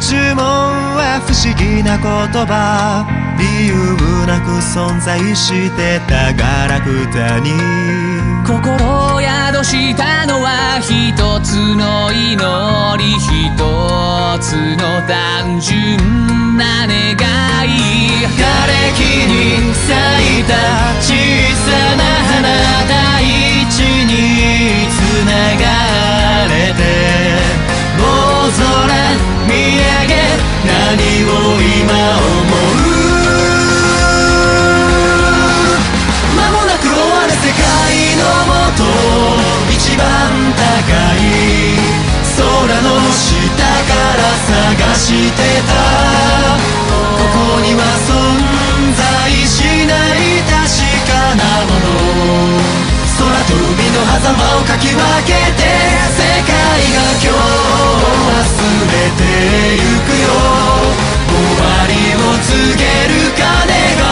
注文は不思議な言葉、理由なく存在してたガラクタに心宿したのは一つの祈り、一つの単純な願い。 枯れ木に咲いた小さな花、大地につながれて大空見上げ何を今思う。間もなく終わる世界のもと一番高い空の下から探してた。ここには存在しない確かなもの、空と海の狭間をかき分けて世界が今日は全てゆくよ。終わりを告げる鐘が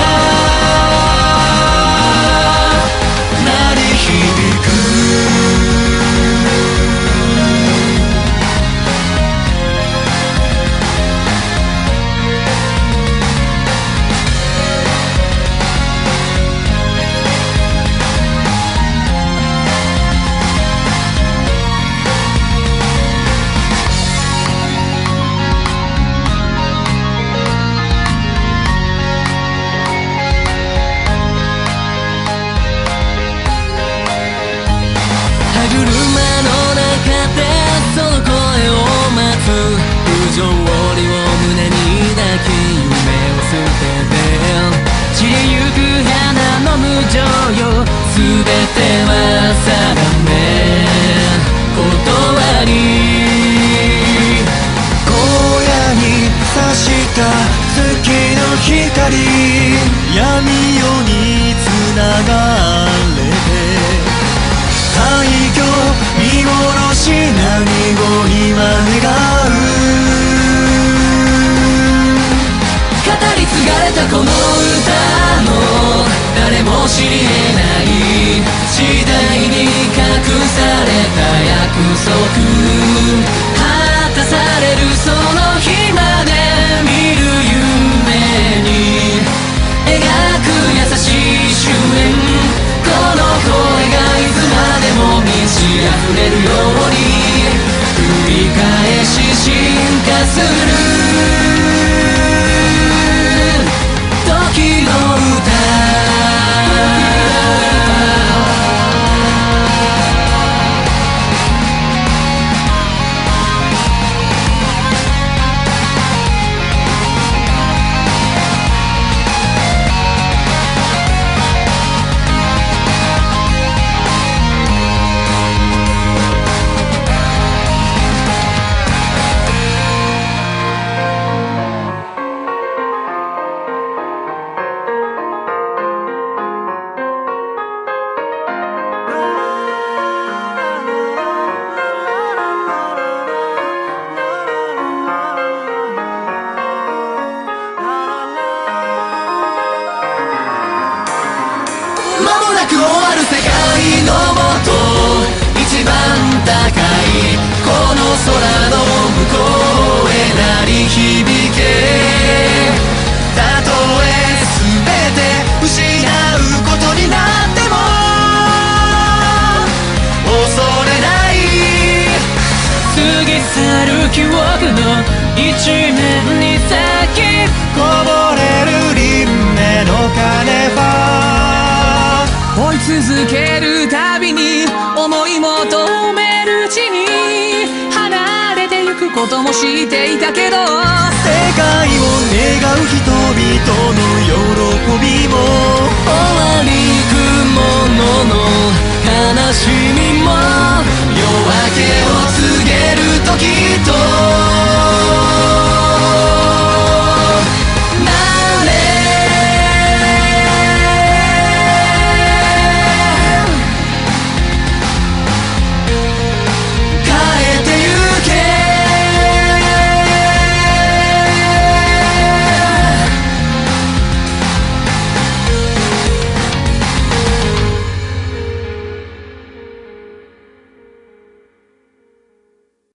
鳴り響く。 車の中でその声を待つ、不条理を胸に抱き夢を捨てて散りゆく花の無情よ、全ては定め断り。 荒野に差した月の光、闇夜につながれて廃墟見殺し、何を今願う。 語り継がれたこの歌も誰も知り得ない時代に隠された約束、果たされるその日まで見る夢に描く優しい終焉、この声がいつまでも満ち溢れるように繰り返し進化する時の歌。間もなく終わる世界のもと一番高いこの空の向こうへ鳴り響け。たとえ全て失うことになっても恐れない。過ぎ去る記憶の一面に咲きこぼれる輪廻の鐘は追い続けるたびに思い求めるうちに離れてゆくことも知っていたけど、世界を願う人々の喜びも